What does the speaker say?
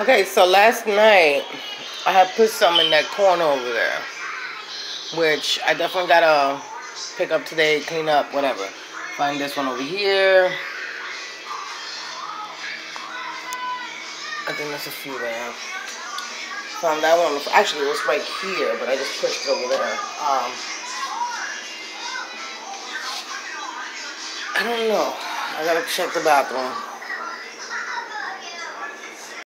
Okay, so last night I had put some in that corner over there, which I definitely gotta pick up today, clean up, whatever. Find this one over here. I think there's a few there. Found that one. Actually, it was right here, but I just pushed it over there. I don't know. I gotta check the bathroom.